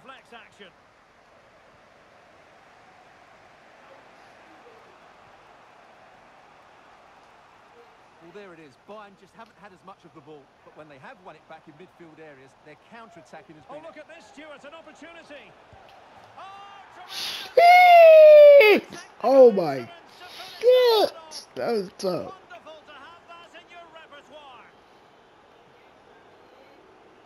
reflex action. Well, there it is. Bayern just haven't had as much of the ball, but when they have won it back in midfield areas, their counter-attacking has been... Oh, look at this, Stuart, an opportunity. Oh my God, that was tough.